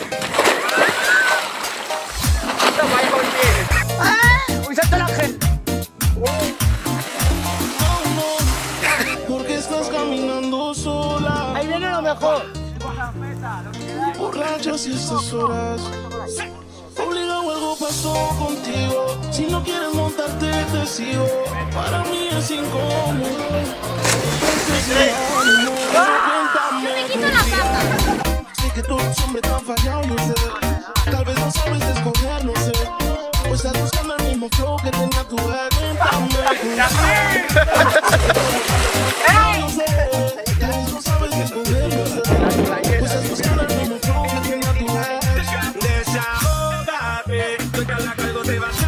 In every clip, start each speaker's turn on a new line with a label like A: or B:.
A: ¡Uy, salta el ángel!
B: Porque estás caminando sola.
A: Ahí viene lo mejor.
B: Borracha si estas horas. Obligado algo pasó contigo. Si no quieres montarte te sigo. Para mí es incómodo. Sé que todos los hombres te han fallado, yo sé. Tal vez no sabes escoger, no sé. Pues estás buscando el mismo flow que tenía tu ex. No sé. Tal vez no sabes escoger, no sé. Pues estás buscando el mismo flow que tenía tu ex. Desahógate, que la cargo te va a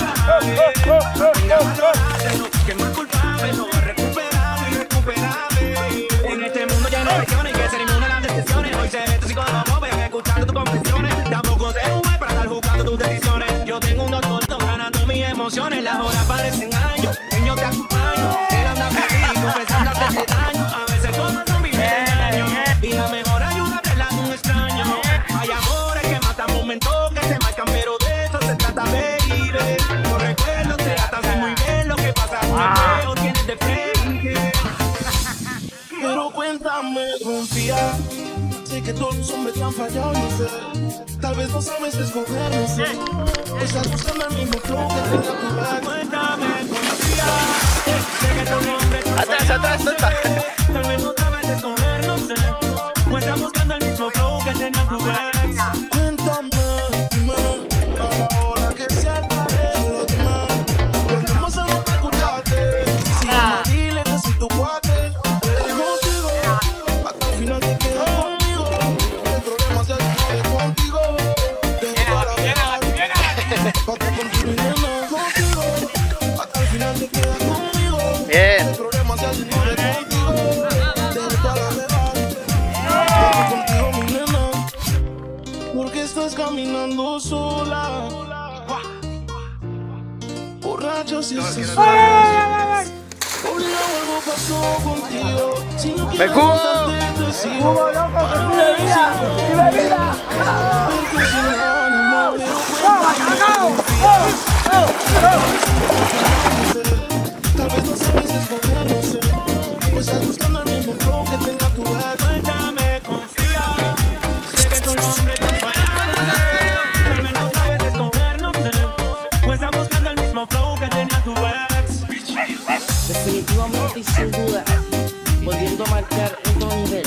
B: que no es culpable, no va a recuperar irrecuperable. En este mundo ya no hay regiones, que ser inmune a las decisiones. Hoy se ve tu psicólogo, ven escuchando tus confesiones. Tampoco te jugué para estar juzgando tus decisiones. Yo tengo un doctor ganando mis emociones. Las horas parecen años, yo te acompaño. Él anda feliz, confesando este daño. A veces cosas son bien extraños. Y la mejor ayuda es la de un extraño. Hay amores que matan momentos que se marcan, pero de eso se trata, baby. Los recuerdos te atan muy bien lo que pasa. Luego tienes de frente. Pero cuéntame, confía. Sé que todos los hombres te han fallado, no sé. Tal vez no sabes escoger, no sé. Estás buscando el mismo flow que tenga tu ex. Cuéntame, confía. Sé que todos los hombres te han fallado,
A: Atrás, suelta.
B: tal vez no sabes escoger, no sé. O estás buscando el mismo flow que tenga tu ex. Cuéntame, dime, a la hora que sientas, solo dime. Volvemos a no escucharte. Si no, dile que soy tu cuate. Contigo, hasta el final te quedas conmigo. El problema es el que contigo. Tengo para dejar, pa' que contigo y nena, contigo. Hasta el final te quedas conmigo.
A: Bien.
B: El problema es el que contigo. Tengo para dejar, pa' que contigo mi nena. Porque estás caminando sola. Borracha si estás sola. Obligado algo pasó contigo. Si no quieres
A: cubo.
B: montarte te sigo. Para mí es porque sin ánimo, pero tal vez no sabes escoger, no sé. Pues estás buscando el mismo flow que tenga tu ex. Cuéntame, confía. Sé que todos los hombres te han fallado. Tal vez no sabes escoger, no sé. Pues estás buscando el mismo flow que tenga tu ex.
C: Definitivamente y sin duda, volviendo a marcar otro nivel.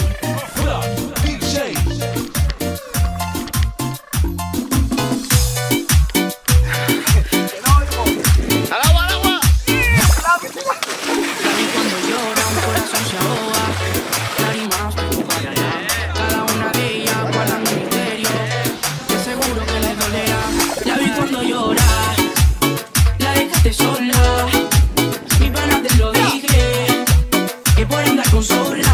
A: ¡Al agua, al agua!
C: También cuando llora un corazón se ahoga, lágrimas tengo para allá. Cada una de ellas guarda un misterio, que seguro que le dolerá. La vi cuando llora, la dejaste sola. Mi pana te lo dije, que por andar con sola.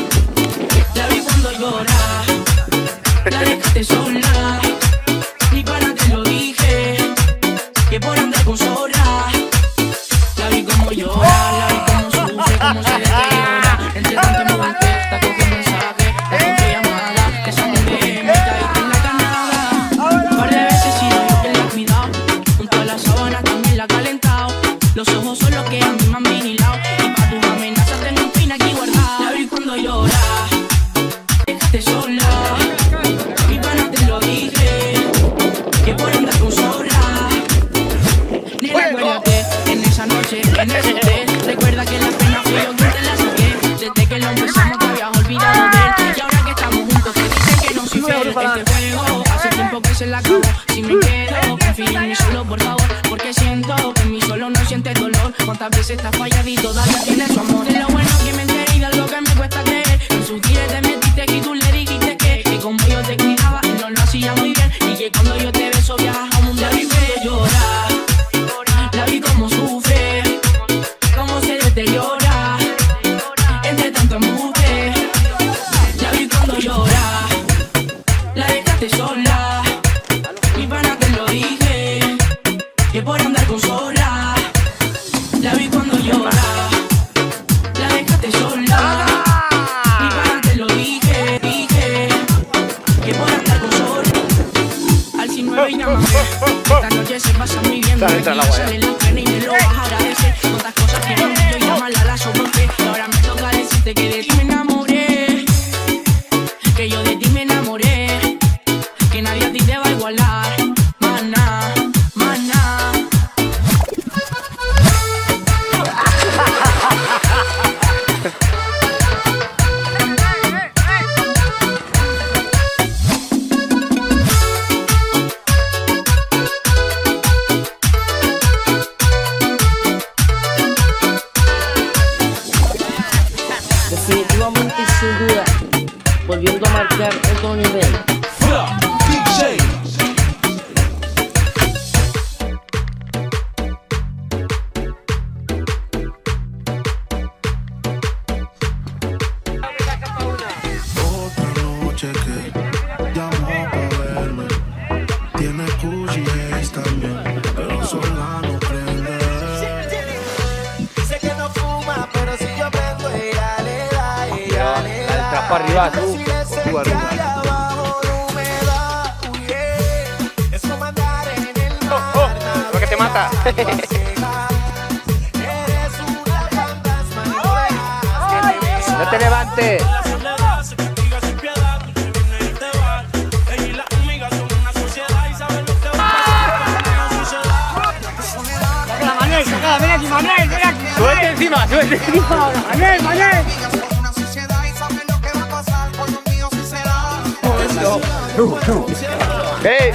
C: La vi cuando llora, la dejaste sola. Mi pana te lo dije, que por andar con sola. La vi como llora, la vi como sufre, como se deteriora. Entre tanto no contesta, coge un mensaje, la coge llamada. Esa mujer me caíste en la canada. Un par de veces he sido yo quien la ha cuidado. Junto a las sábanas también la ha calentado. Los ojos son los que a mí me han vigilado. Y pa' tus amenazas tengo un pin aquí guardado. La vi cuando llora, dejaste sola. Mi pana te lo dije, que por andar con sola. Nena, acuérdate, en esa noche, en ese hotel. Recuerda que la pena fui yo quien te la saqué. Desde que lo empezamos te habías olvidado de él. Y ahora que estamos juntos te dicen que no soy fiel. Este juego hace tiempo que se la acabó. Si me quedo, confía en mí solo, por favor. Porque siento que en mí solo no sientes dolor. Cuántas veces te has fallado y todavía tienes su amor. De lo bueno que me enteré y de algo que me cuesta creer. En su tira te metiste y tú le dijiste que como yo te cuidaba, él no lo hacía muy bien. Y que cuando yo te beso viajas a un mundo y me llora. La vi como sufre, como se deteriora. Entre tanto embuste, la vi cuando llora. La dejaste sola. Mi pana te lo dije, que por andar con sola. La vi cuando llora, la dejaste sola. Mi pana te lo dije, que por andar con sola. pasas muy bien.
A: Entra el agua ya.
C: Sale la pena y me lo vas a agradecer. Cuántas cosas que no yo y llamarla la soporté. Ahora me toca decirte que de ti me enamoré. Que yo de ti me enamoré. Que nadie a ti te va a igualar. Maná, maná.
D: Definitivamente y sin duda, volviendo a marcar otro nivel.
B: DJ.
E: Otra noche que llamó pa' verme. Tiene Gucci Haze también, pero sola no prende.
B: Dice que no fuma, pero si yo prendo, ella le da, ella le da.
A: Dale, tras para arriba, tú.
B: Si le
A: Con tu
B: sentí
A: barriga.
B: allá abajo de humedad, es como andar en el mar.
A: Lo que te mata.
B: Eres una fantasma, no dejas que te veas.
A: No te levantes.
F: La soledad se castiga sin piedad, tú te vienes y te vas. Ella y las amigas son una sociedad y saben lo que va a pasar cuando no suceda.
A: Saca, Manuel, ven aquí, Manuel, ven aquí. Súbete encima ahora. Manuel, Manuel.
B: Una sociedad y saben lo que va a pasar con los míos si será.
A: ¡Hey!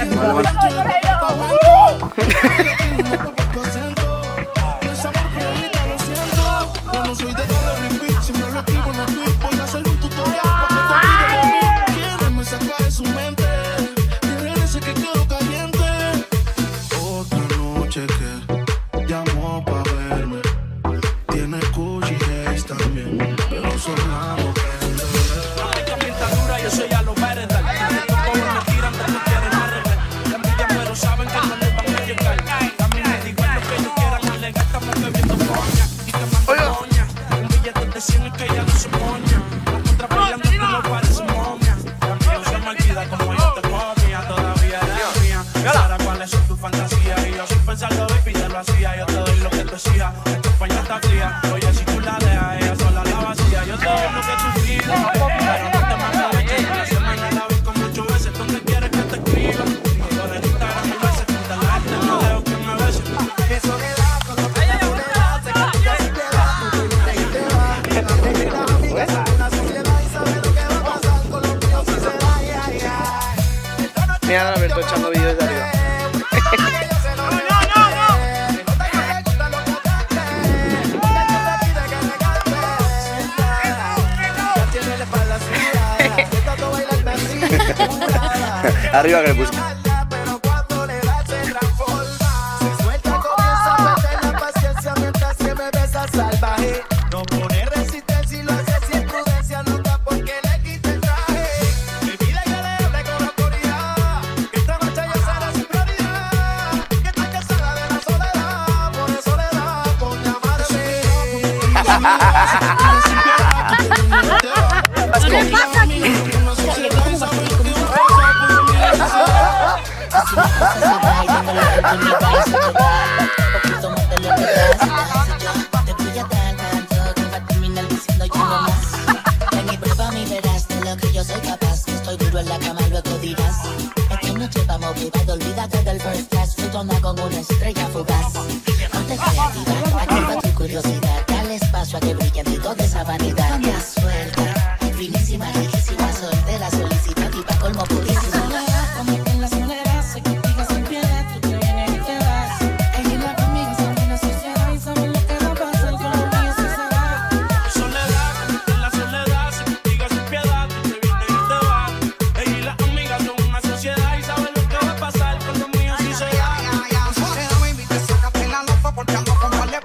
E: No soy de darle repeat, siempre lo escribo en los tweets. Voy a hacer un tutorial para que te olvides. Quiere me saca de su mente. Quiere ese que quedó caliente. Otra noche que llamó pa' verme. Tiene Gucci Haze también, pero sola no prende.
F: Esta dura, yo soy a lo verde. Estos pobres me tiran, después quieren arreglar. La envidia, pero saben que no les van a llegar. También les digo lo que ellos quieran, no les gastamos bebiendo coña. Y te mando coña. Un billete de 100 y que ya no se moña. Otra bailando que no parece momia. También se me olvida como yo te comía. Todavía eres mía. Ahora cuáles son tus fantasías. Y yo sin pensarlo, baby, te lo hacía. Yo te doy lo que te decía. Esta España está fría. Oye, si tú la dejas, ella sola la vacía. Yo te doy lo que tú pides. Pero no te mando leche. Una semana la vi con 8 veces. ¿Dónde quieres que te escriba? Por el Instagram y veces. Te la arte, no dejo que me beses.
B: Que soledad, cuando te la soledad se castiga sin piedad, tú te vienes y te vas. Las amigas son una sociedad y saben lo que va a pasar con los míos si será.
A: Mira, Alberto echando vídeos de arriba. Arriba que le puse.
B: Pero cuando le das se transforma. Se suelta, comienza a perder la paciencia mientras que me besa salvaje. No pone resistencia y lo hace sin prudencia. Nunca porque le quite el traje. Me pide que le hable con autoridad. Que esta noche ya será su prioridad. Que está cansada de la soledad. Por eso le da con llamarse.
G: Te voy a dar tanto que va a terminar diciendo ya no más. Ven y prueba y verás de lo que yo soy capaz. Que estoy duro en la cama, luego dirás. Esta noche vamos privado, olvídate del first class. Flotando con una estrella fugaz. Ponte creativa, activa tu curiosidad. Dale espacio a que brille en ti toda esa vanidad. Cambia suelta, finísima, riquísima, soltera, solicita y pa' colmo purísima. Como en la soledad, se castiga sin piedad, tú te vienes y te vas. Ella y las amigas son una sociedad y saben lo que va a pasar con los míos si se va.
F: Soledad, en la soledad se castiga sin piedad, tú te vienes y te vas. Ella y las amigas son una sociedad y saben lo que va a pasar con los míos si se va.
B: Soledad, baby, te saca pena loco porque ando con vale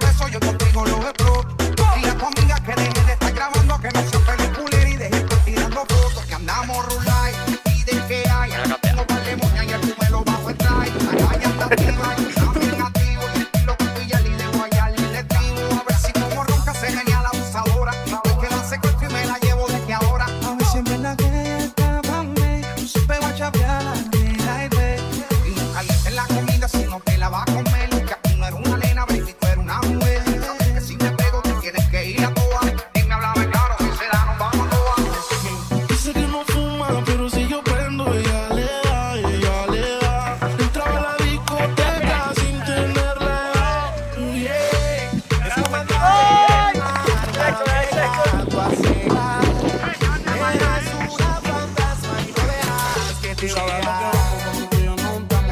F: Tú sabes lo que vamos cuando tú y yo no estamos.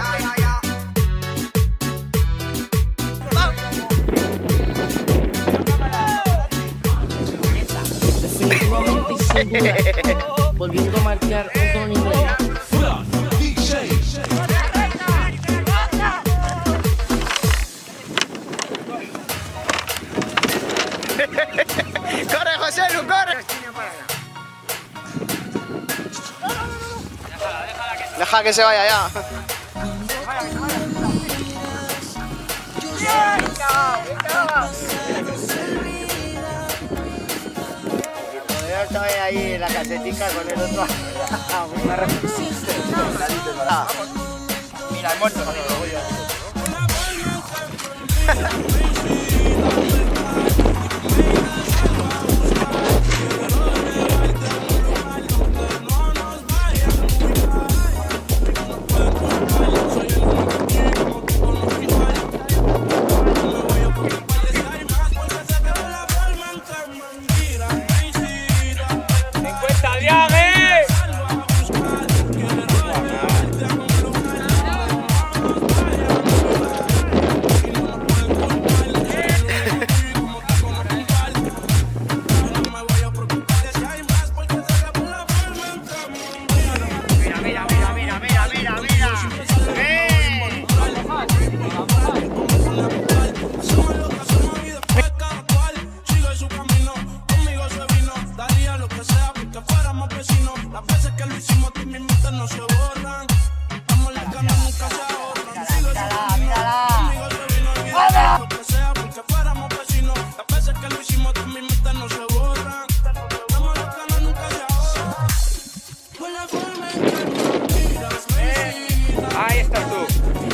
D: Definitivamente y sin duda, volviendo a marcar otro nivel.
A: ¡Corre, José Lu, corre! Deja que se vaya ya. Yo estaba ahí en la casetica con el otro. Mira, el muerto. Ahí estás tú.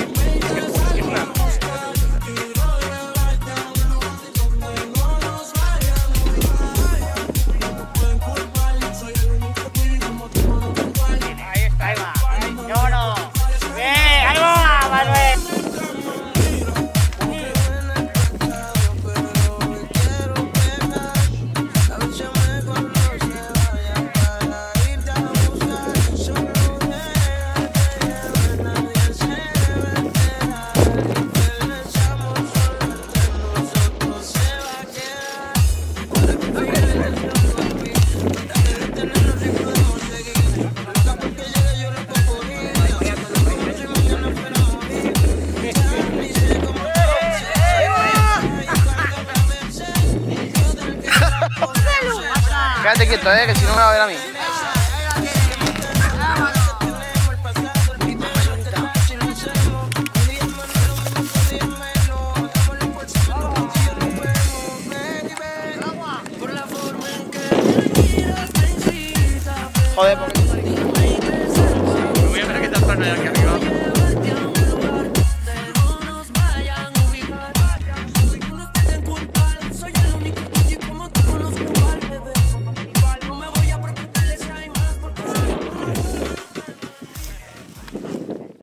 A: Ahí está, ahí va. Lloro. ¡Bien! ¡Ahí va, Manuel! Quédate quieto, que si no me va a ver a mí. Joder, porque... Voy a ver que te has parado aquí.